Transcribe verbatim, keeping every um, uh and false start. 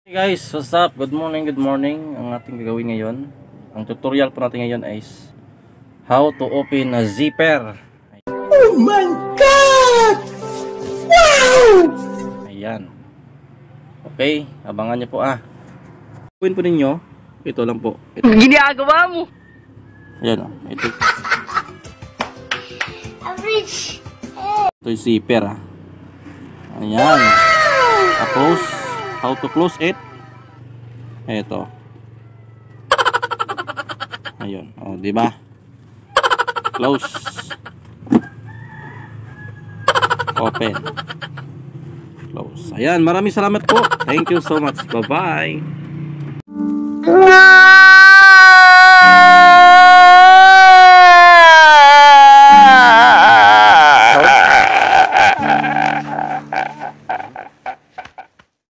Hey guys, what's up? Good morning, good morning. Ang ating gagawin ngayon, ang tutorial po natin ngayon is how to open a zipper. Oh my God! Wow! Ayan. Okay, abangan nyo po ah. Gawin po ninyo, ito lang po. Ito. Ginagawa mo. Ayan oh, ito. Average. Ito yung zipper ah. Ayan. Tapos, how to close it? Ito. Ayun, oh, di ba? Close. Open. Close. Ayan, maraming salamat po. Thank you so much. Bye-bye.